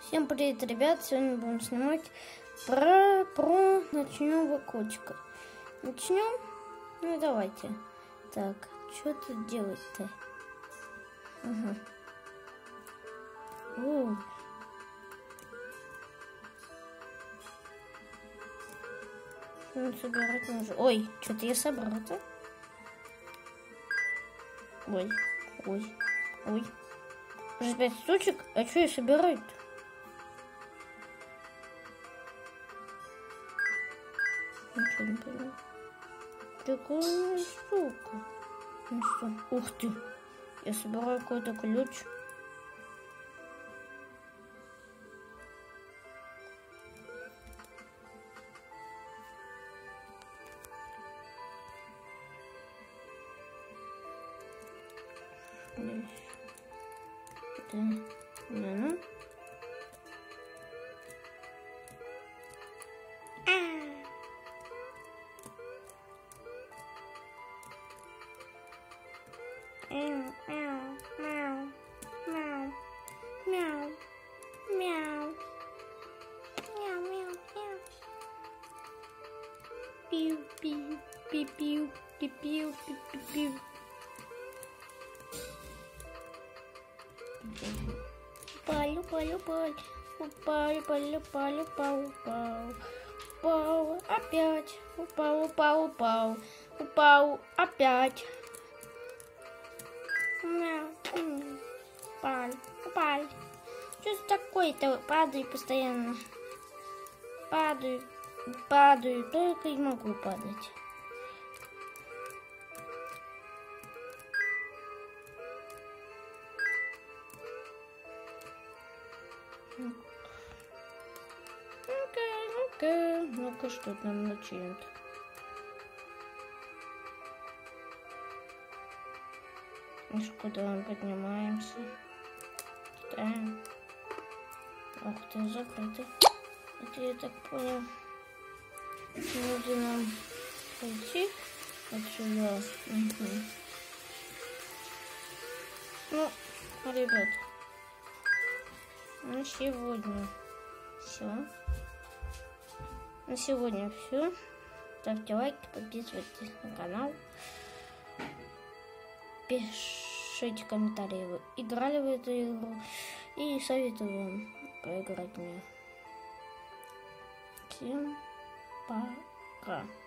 Всем привет, ребят! Сегодня будем снимать про ночного котика. Начнем? Ну давайте. Так, что тут делать-то? Ага. Собирать нужно. Ой, что-то я собрал-то. Ой. Уже 5 штучек? А что я собираю-то? Ничего не понял. Такая штука. Ну что? Ух ты! Я собираю какой-то ключ. Да. Ну. Пиу-пиу. Упал. Опять. Упал. Опять. Упал. Что такое-то? Падаю постоянно. Падаю. Только и могу падать. Ну-ка, что там начнет? Куда мы поднимаемся? Да. Ох ты, закрытый. Это я так понял. Нужно нам пойти отсюда. Угу. Ну, ребят, на сегодня все. На сегодня все. Ставьте лайки, подписывайтесь на канал. Пишите комментарии, вы играли в эту игру, и советую вам поиграть мне. Всем пока.